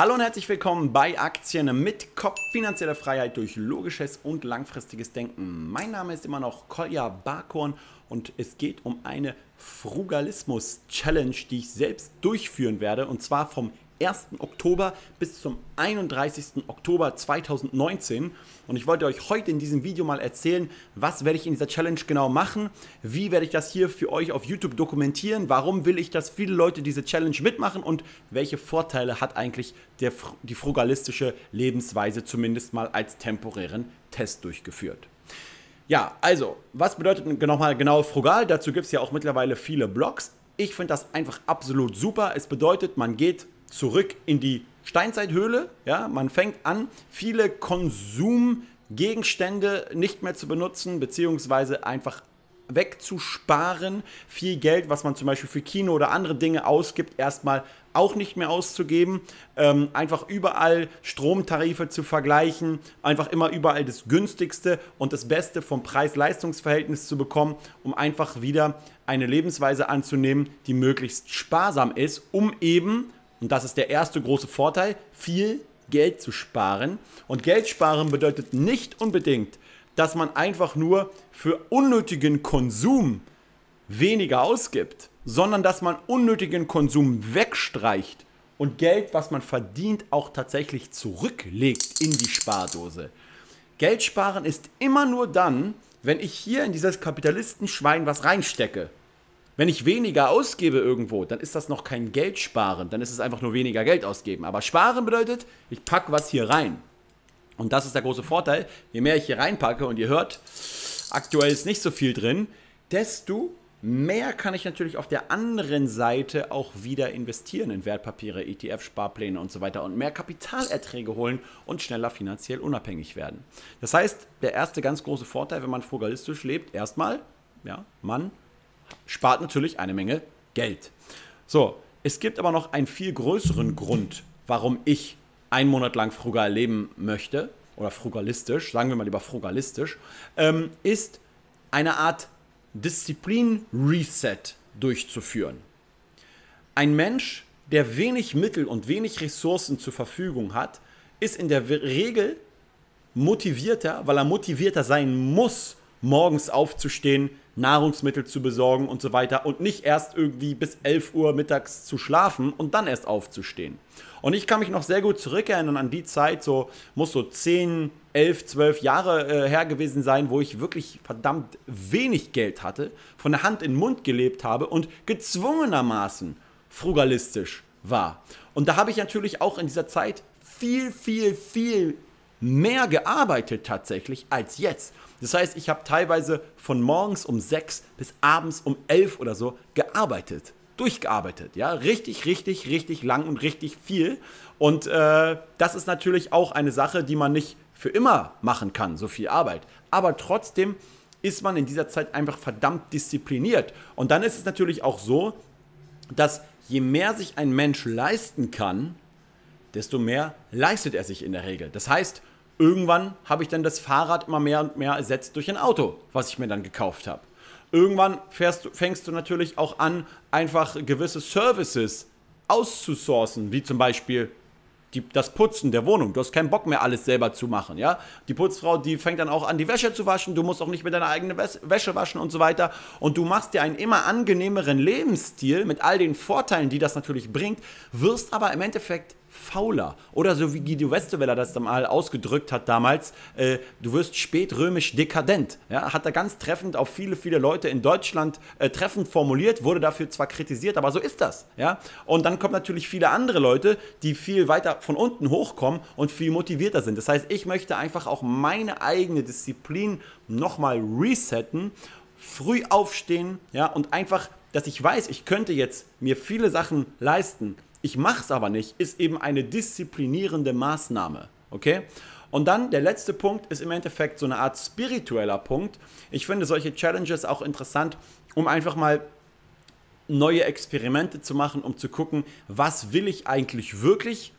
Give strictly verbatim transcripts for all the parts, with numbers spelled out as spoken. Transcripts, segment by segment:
Hallo und herzlich willkommen bei Aktien mit Kopf, finanzielle Freiheit durch logisches und langfristiges Denken. Mein Name ist immer noch Kolja Barkhorn und es geht um eine Frugalismus-Challenge, die ich selbst durchführen werde, und zwar vom ersten Oktober bis zum einunddreißigsten Oktober zweitausendneunzehn. Und ich wollte euch heute in diesem Video mal erzählen, was werde ich in dieser Challenge genau machen, wie werde ich das hier für euch auf YouTube dokumentieren, warum will ich, dass viele Leute diese Challenge mitmachen und welche Vorteile hat eigentlich der, die frugalistische Lebensweise zumindest mal als temporären Test durchgeführt. Ja, also, was bedeutet nochmal genau frugal? Dazu gibt es ja auch mittlerweile viele Blogs. Ich finde das einfach absolut super. Es bedeutet, man geht zurück in die Steinzeithöhle, ja, man fängt an, viele Konsumgegenstände nicht mehr zu benutzen, beziehungsweise einfach wegzusparen, viel Geld, was man zum Beispiel für Kino oder andere Dinge ausgibt, erstmal auch nicht mehr auszugeben, ähm, einfach überall Stromtarife zu vergleichen, einfach immer überall das günstigste und das Beste vom Preis-Leistungs-Verhältnis zu bekommen, um einfach wieder eine Lebensweise anzunehmen, die möglichst sparsam ist, um eben, und das ist der erste große Vorteil, viel Geld zu sparen. Und Geld sparen bedeutet nicht unbedingt, dass man einfach nur für unnötigen Konsum weniger ausgibt, sondern dass man unnötigen Konsum wegstreicht und Geld, was man verdient, auch tatsächlich zurücklegt in die Spardose. Geld sparen ist immer nur dann, wenn ich hier in dieses Kapitalistenschwein was reinstecke. Wenn ich weniger ausgebe irgendwo, dann ist das noch kein Geld sparen, dann ist es einfach nur weniger Geld ausgeben. Aber sparen bedeutet, ich packe was hier rein. Und das ist der große Vorteil, je mehr ich hier reinpacke, und ihr hört, aktuell ist nicht so viel drin, desto mehr kann ich natürlich auf der anderen Seite auch wieder investieren in Wertpapiere, E T F, Sparpläne und so weiter und mehr Kapitalerträge holen und schneller finanziell unabhängig werden. Das heißt, der erste ganz große Vorteil, wenn man frugalistisch lebt, erstmal, ja, man spart natürlich eine Menge Geld. So, es gibt aber noch einen viel größeren Grund, warum ich einen Monat lang frugal leben möchte, oder frugalistisch, sagen wir mal lieber frugalistisch, ähm, ist eine Art Disziplin-Reset durchzuführen. Ein Mensch, der wenig Mittel und wenig Ressourcen zur Verfügung hat, ist in der Regel motivierter, weil er motivierter sein muss, morgens aufzustehen, Nahrungsmittel zu besorgen und so weiter und nicht erst irgendwie bis elf Uhr mittags zu schlafen und dann erst aufzustehen. Und ich kann mich noch sehr gut zurückerinnern an die Zeit, so muss so zehn, elf, zwölf Jahre äh, her gewesen sein, wo ich wirklich verdammt wenig Geld hatte, von der Hand in den Mund gelebt habe und gezwungenermaßen frugalistisch war. Und da habe ich natürlich auch in dieser Zeit viel, viel, viel mehr gearbeitet tatsächlich als jetzt. Das heißt, ich habe teilweise von morgens um sechs bis abends um elf oder so gearbeitet, durchgearbeitet, ja, richtig, richtig, richtig lang und richtig viel. Und äh, das ist natürlich auch eine Sache, die man nicht für immer machen kann, so viel Arbeit. Aber trotzdem ist man in dieser Zeit einfach verdammt diszipliniert. Und dann ist es natürlich auch so, dass je mehr sich ein Mensch leisten kann, desto mehr leistet er sich in der Regel. Das heißt, irgendwann habe ich dann das Fahrrad immer mehr und mehr ersetzt durch ein Auto, was ich mir dann gekauft habe. Irgendwann fährst du, fängst du natürlich auch an, einfach gewisse Services auszusourcen, wie zum Beispiel die, das Putzen der Wohnung. Du hast keinen Bock mehr, alles selber zu machen. Ja? Die Putzfrau, die fängt dann auch an, die Wäsche zu waschen. Du musst auch nicht mehr deine eigene Wäsche waschen und so weiter. Und du machst dir einen immer angenehmeren Lebensstil mit all den Vorteilen, die das natürlich bringt, wirst aber im Endeffekt fauler. Oder so wie Guido Westerwelle das dann mal ausgedrückt hat damals, äh, du wirst spätrömisch dekadent. Ja, hat er ganz treffend auf viele, viele Leute in Deutschland äh, treffend formuliert, wurde dafür zwar kritisiert, aber so ist das. Ja? Und dann kommen natürlich viele andere Leute, die viel weiter von unten hochkommen und viel motivierter sind. Das heißt, ich möchte einfach auch meine eigene Disziplin nochmal resetten, früh aufstehen, ja, und einfach, dass ich weiß, ich könnte jetzt mir viele Sachen leisten, ich mache es aber nicht, ist eben eine disziplinierende Maßnahme, okay? Und dann der letzte Punkt ist im Endeffekt so eine Art spiritueller Punkt. Ich finde solche Challenges auch interessant, um einfach mal neue Experimente zu machen, um zu gucken, was will ich eigentlich wirklich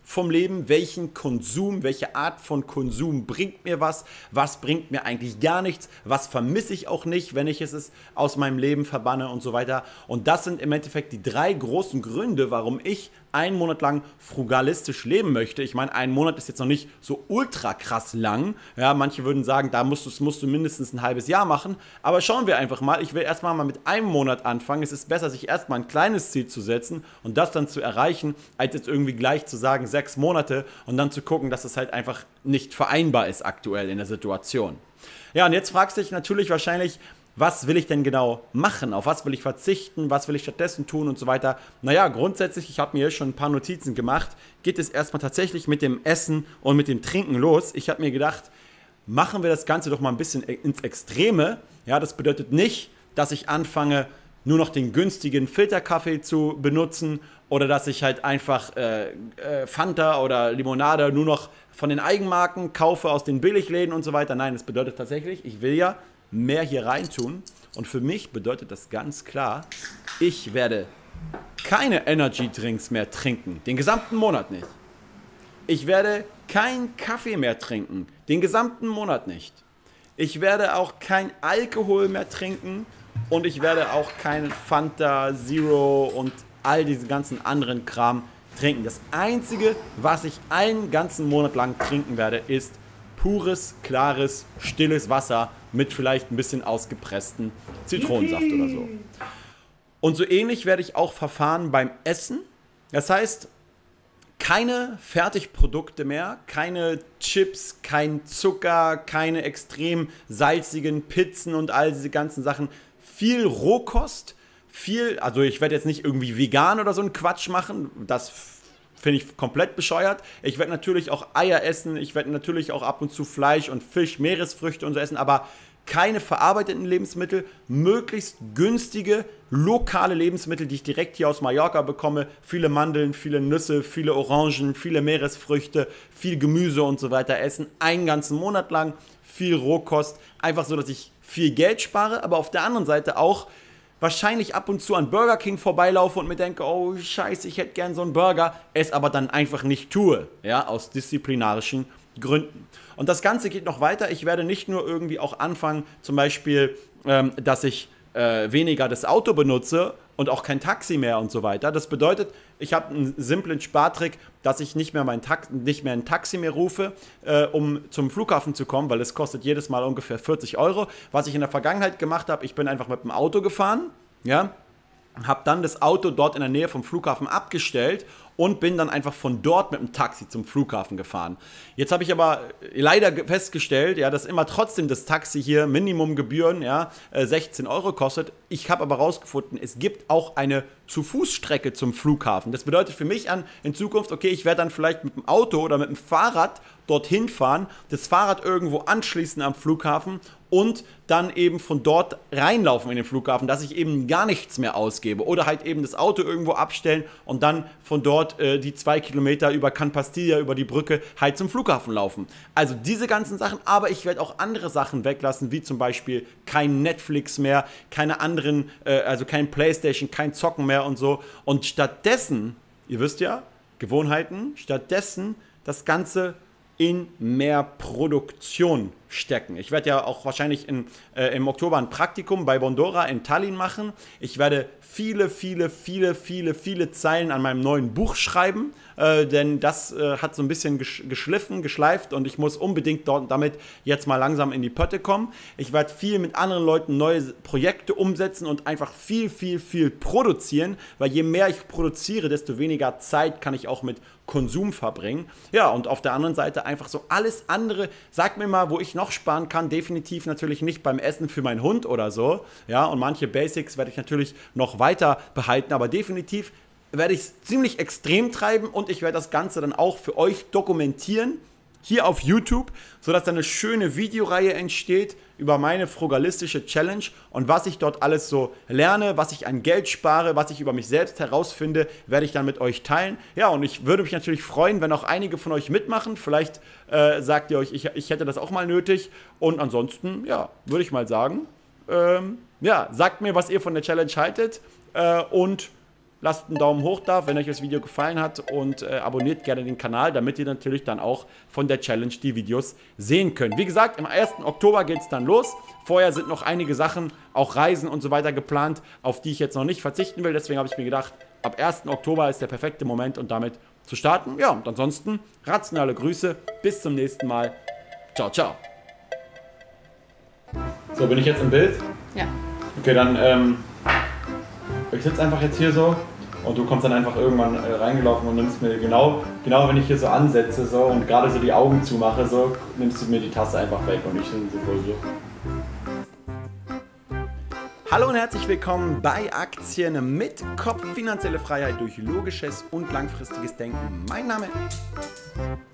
vom Leben, welchen Konsum, welche Art von Konsum bringt mir was, was bringt mir eigentlich gar nichts, was vermisse ich auch nicht, wenn ich es aus meinem Leben verbanne und so weiter. Und das sind im Endeffekt die drei großen Gründe, warum ich einen Monat lang frugalistisch leben möchte. Ich meine, ein Monat ist jetzt noch nicht so ultra krass lang. Ja, manche würden sagen, da musst du, das musst du mindestens ein halbes Jahr machen. Aber schauen wir einfach mal. Ich will erstmal mal mit einem Monat anfangen. Es ist besser, sich erstmal ein kleines Ziel zu setzen und das dann zu erreichen, als jetzt irgendwie gleich zu sagen, sechs Monate und dann zu gucken, dass es halt einfach nicht vereinbar ist aktuell in der Situation. Ja, und jetzt fragst du dich natürlich wahrscheinlich, was will ich denn genau machen? Auf was will ich verzichten? Was will ich stattdessen tun und so weiter? Naja, grundsätzlich, ich habe mir hier schon ein paar Notizen gemacht, geht es erstmal tatsächlich mit dem Essen und mit dem Trinken los. Ich habe mir gedacht, machen wir das Ganze doch mal ein bisschen ins Extreme. Ja, das bedeutet nicht, dass ich anfange, nur noch den günstigen Filterkaffee zu benutzen oder dass ich halt einfach äh, äh, Fanta oder Limonade nur noch von den Eigenmarken kaufe aus den Billigläden und so weiter. Nein, das bedeutet tatsächlich, ich will ja mehr hier reintun und für mich bedeutet das ganz klar, ich werde keine Energy Drinks mehr trinken, den gesamten Monat nicht. Ich werde keinen Kaffee mehr trinken, den gesamten Monat nicht. Ich werde auch kein Alkohol mehr trinken und ich werde auch kein Fanta, Zero und all diesen ganzen anderen Kram trinken. Das Einzige, was ich einen ganzen Monat lang trinken werde, ist pures, klares, stilles Wasser mit vielleicht ein bisschen ausgepresstem Zitronensaft oder so. Und so ähnlich werde ich auch verfahren beim Essen. Das heißt, keine Fertigprodukte mehr, keine Chips, kein Zucker, keine extrem salzigen Pizzen und all diese ganzen Sachen. Viel Rohkost, viel, also ich werde jetzt nicht irgendwie vegan oder so einen Quatsch machen, das finde ich komplett bescheuert. Ich werde natürlich auch Eier essen, ich werde natürlich auch ab und zu Fleisch und Fisch, Meeresfrüchte und so essen, aber keine verarbeiteten Lebensmittel, möglichst günstige, lokale Lebensmittel, die ich direkt hier aus Mallorca bekomme. Viele Mandeln, viele Nüsse, viele Orangen, viele Meeresfrüchte, viel Gemüse und so weiter essen. Einen ganzen Monat lang, viel Rohkost. Einfach so, dass ich viel Geld spare, aber auf der anderen Seite auch wahrscheinlich ab und zu an Burger King vorbeilaufe und mir denke, oh scheiße, ich hätte gern so einen Burger, es aber dann einfach nicht tue, ja, aus disziplinarischen Gründen. Und das Ganze geht noch weiter. Ich werde nicht nur irgendwie auch anfangen, zum Beispiel, ähm, dass ich äh, weniger das Auto benutze und auch kein Taxi mehr und so weiter. Das bedeutet, ich habe einen simplen Spartrick, dass ich nicht mehr, mein Tax- nicht mehr ein Taxi mehr rufe, äh, um zum Flughafen zu kommen, weil es kostet jedes Mal ungefähr vierzig Euro. Was ich in der Vergangenheit gemacht habe, ich bin einfach mit dem Auto gefahren, ja, habe dann das Auto dort in der Nähe vom Flughafen abgestellt und bin dann einfach von dort mit dem Taxi zum Flughafen gefahren. Jetzt habe ich aber leider festgestellt, ja, dass immer trotzdem das Taxi hier Minimumgebühren, ja, sechzehn Euro kostet. Ich habe aber rausgefunden, es gibt auch eine Zu-Fuß-Strecke zum Flughafen. Das bedeutet für mich an in Zukunft, okay, ich werde dann vielleicht mit dem Auto oder mit dem Fahrrad dorthin fahren, das Fahrrad irgendwo anschließen am Flughafen und dann eben von dort reinlaufen in den Flughafen, dass ich eben gar nichts mehr ausgebe oder halt eben das Auto irgendwo abstellen und dann von dort äh, die zwei Kilometer über Can Pastilla, über die Brücke halt zum Flughafen laufen. Also diese ganzen Sachen, aber ich werde auch andere Sachen weglassen, wie zum Beispiel kein Netflix mehr, keine anderen, äh, also kein Playstation, kein Zocken mehr und so. Und stattdessen, ihr wisst ja, Gewohnheiten, stattdessen das Ganze in mehr Produktion stecken. Ich werde ja auch wahrscheinlich in, äh, im Oktober ein Praktikum bei Bondora in Tallinn machen. Ich werde viele, viele, viele, viele, viele Zeilen an meinem neuen Buch schreiben, äh, denn das äh, hat so ein bisschen gesch geschliffen, geschleift und ich muss unbedingt dort damit jetzt mal langsam in die Pötte kommen. Ich werde viel mit anderen Leuten neue Projekte umsetzen und einfach viel, viel, viel produzieren, weil je mehr ich produziere, desto weniger Zeit kann ich auch mit Konsum verbringen. Ja, und auf der anderen Seite einfach so alles andere, sag mir mal, wo ich noch sparen kann, definitiv natürlich nicht beim Essen für meinen Hund oder so, ja, und manche Basics werde ich natürlich noch weiter behalten, aber definitiv werde ich es ziemlich extrem treiben und ich werde das Ganze dann auch für euch dokumentieren, hier auf YouTube, sodass dann eine schöne Videoreihe entsteht über meine frugalistische Challenge und was ich dort alles so lerne, was ich an Geld spare, was ich über mich selbst herausfinde, werde ich dann mit euch teilen. Ja, und ich würde mich natürlich freuen, wenn auch einige von euch mitmachen. Vielleicht äh, sagt ihr euch, ich, ich hätte das auch mal nötig. Und ansonsten, ja, würde ich mal sagen, ähm, ja, sagt mir, was ihr von der Challenge haltet äh, und lasst einen Daumen hoch da, wenn euch das Video gefallen hat und äh, abonniert gerne den Kanal, damit ihr natürlich dann auch von der Challenge die Videos sehen könnt. Wie gesagt, am ersten Oktober geht es dann los. Vorher sind noch einige Sachen, auch Reisen und so weiter geplant, auf die ich jetzt noch nicht verzichten will. Deswegen habe ich mir gedacht, ab ersten Oktober ist der perfekte Moment, um damit zu starten. Ja, und ansonsten rationale Grüße. Bis zum nächsten Mal. Ciao, ciao. So, bin ich jetzt im Bild? Ja. Okay, dann, ähm, ich sitze einfach jetzt hier so und du kommst dann einfach irgendwann äh, reingelaufen und nimmst mir genau, genau wenn ich hier so ansetze so und gerade so die Augen zumache, so, nimmst du mir die Tasse einfach weg und ich bin so voll so. Hallo und herzlich willkommen bei Aktien mit Kopf, finanzielle Freiheit durch logisches und langfristiges Denken. Mein Name ist